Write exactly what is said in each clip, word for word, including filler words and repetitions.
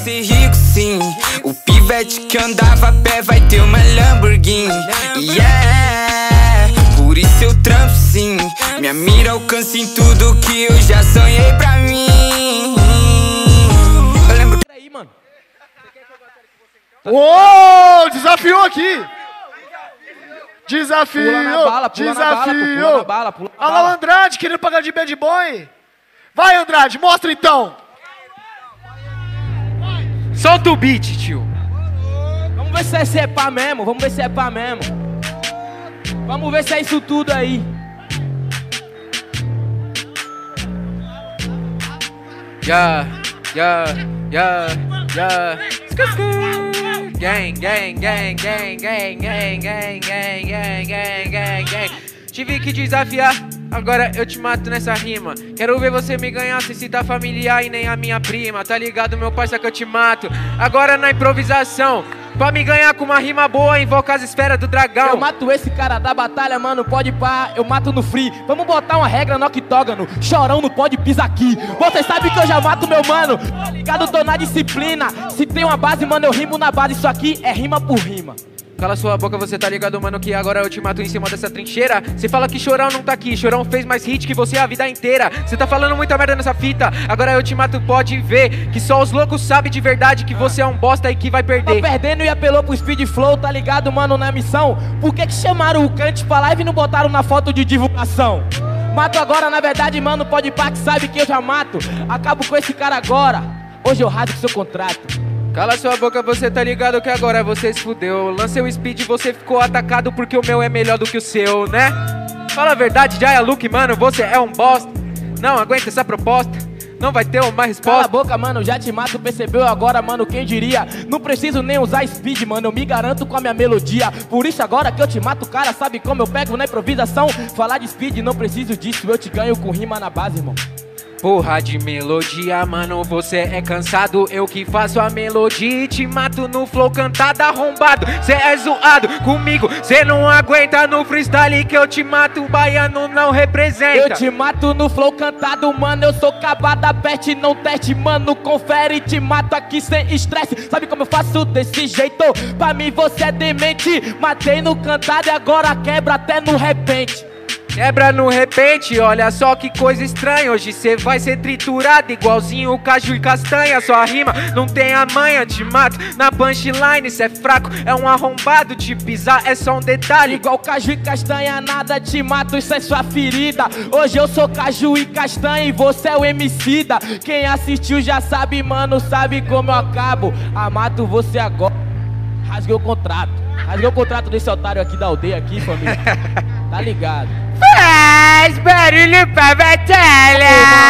ser rico sim. O pivete que andava a pé vai ter uma Lamborghini. Yeah, por isso eu trampo sim. Minha mira alcança em tudo que eu já sonhei pra mim. Eu lembro. Peraí, mano. Ô, desafiou aqui. Desafio, Pula na bala, pula desafio. na bala, pula na bala, pula na Olha lá o bala. Andrade querendo pagar de bad boy. Vai, Andrade, mostra então. Solta o beat, tio. Vamos ver se é, se é pá mesmo, vamos ver se é pá mesmo. Vamos ver se é isso tudo aí. Yeah, yeah, yeah, yeah. Gang, gang, gang, gang, gang, gang, gang, gang, gang, gang, gang, gang. Tive que desafiar, agora eu te mato nessa rima. Quero ver você me ganhar sem citar familiar e nem a minha prima. Tá ligado, meu parça, que eu te mato. Agora na improvisação, pra me ganhar com uma rima boa, invoca as esferas do dragão. Eu mato esse cara da batalha, mano, pode pá, eu mato no free. Vamos botar uma regra no octógono, chorão não pode pisar aqui. Você sabe que eu já mato meu mano, tá ligado, tô na disciplina. Se tem uma base, mano, eu rimo na base, isso aqui é rima por rima. Cala sua boca, você tá ligado, mano, que agora eu te mato em cima dessa trincheira. Cê fala que Chorão não tá aqui, Chorão fez mais hit que você a vida inteira. Cê tá falando muita merda nessa fita, agora eu te mato, pode ver que só os loucos sabem de verdade que você é um bosta e que vai perder. Tô perdendo e apelou pro speed flow, tá ligado, mano, na missão. Por que que chamaram o Kant pra live e não botaram na foto de divulgação? Mato agora, na verdade, mano, pode pá que sabe que eu já mato. Acabo com esse cara agora, hoje eu rasgo seu contrato. Cala sua boca, você tá ligado que agora você se fudeu. Lancei o speed e você ficou atacado porque o meu é melhor do que o seu, né? Fala a verdade, Jaya Luke, mano, você é um bosta. Não aguenta essa proposta, não vai ter uma resposta. Cala a boca, mano, já te mato, percebeu agora, mano, quem diria? Não preciso nem usar speed, mano, eu me garanto com a minha melodia. Por isso agora que eu te mato, cara, sabe como eu pego na improvisação? Falar de speed, não preciso disso, eu te ganho com rima na base, irmão. Porra de melodia, mano, você é cansado. Eu que faço a melodia e te mato no flow cantado arrombado. Cê é zoado comigo, cê não aguenta no freestyle que eu te mato, o baiano não representa. Eu te mato no flow cantado, mano, eu sou cabada, pet, não teste, mano, confere, te mato aqui sem estresse. Sabe como eu faço desse jeito? Pra mim você é demente, matei no cantado e agora quebra até no repente. Quebra no repente, olha só que coisa estranha. Hoje cê vai ser triturado igualzinho o caju e castanha. Sua rima não tem a manha, te mato na punchline. Cê é fraco, é um arrombado, te pisar é só um detalhe. Igual caju e castanha, nada te mato, isso é sua ferida. Hoje eu sou caju e castanha e você é o emicida. Quem assistiu já sabe, mano, sabe como eu acabo. Ah, mato você agora, rasguei o contrato. Rasguei o contrato desse otário aqui da aldeia aqui, família. Tá ligado? Faz barulho pra batalha.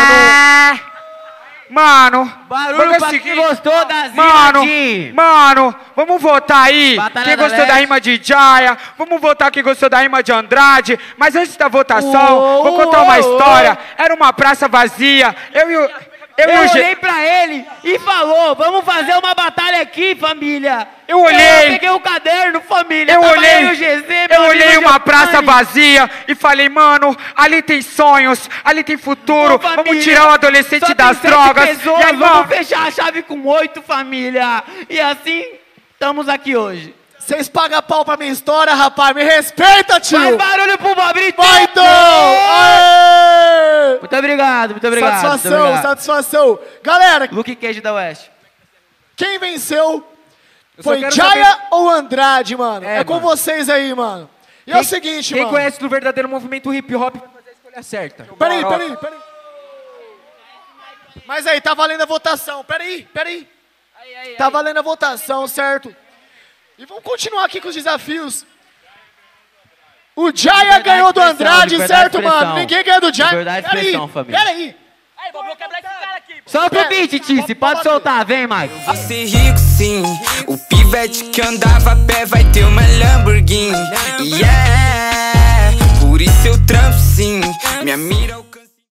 Mano, barulho pra quem gostou das mano, rimas. Mano, vamos votar aí. Batalha quem da gostou Leste. da rima de Jaya, vamos votar quem gostou da rima de Andrade. Mas antes da votação, Uou, vou contar uma uou, história. Era uma praça vazia. Eu e o Eu, Eu e o G... olhei pra ele e falou, vamos fazer uma batalha aqui, família. Eu olhei. Eu peguei o caderno, família. Eu Tava olhei, eu, o G Z, eu meu olhei amigo uma Giovanni. praça vazia e falei, mano, ali tem sonhos, ali tem futuro, Ô, família, vamos tirar o adolescente só das tem sete drogas. pessoas, E aí, vamos mano, fechar a chave com oito, família. E assim, estamos aqui hoje. Vocês pagam pau pra minha história, rapaz. Me respeita, tio. Faz barulho pro Bobrinho. Vai, então. Aê! Muito obrigado, muito obrigado. Satisfação, muito obrigado. satisfação. Galera, Luke Cage da Oeste. quem venceu Eu só foi quero Jaya saber- ou Andrade, mano? É, É, com mano. vocês aí, mano. E é o seguinte, quem mano. conhece do verdadeiro movimento hip hop vai fazer a escolha certa. Peraí, Bora, ó. peraí, peraí. Mas aí, tá valendo a votação. Peraí, peraí. Tá valendo a votação, certo? E vamos continuar aqui com os desafios. O Jaya Liberdade ganhou do de expressão, Andrade, liberdade certo, de expressão. mano? Ninguém ganhou do Jaya. Liberdade de Peraí, expressão, família. peraí. Solta o beat, Tice. Pode soltar. Vem, Mike. Vou ser rico sim. O pivete que andava a pé vai ter uma Lamborghini. Yeah, por isso eu trampo sim. Minha mira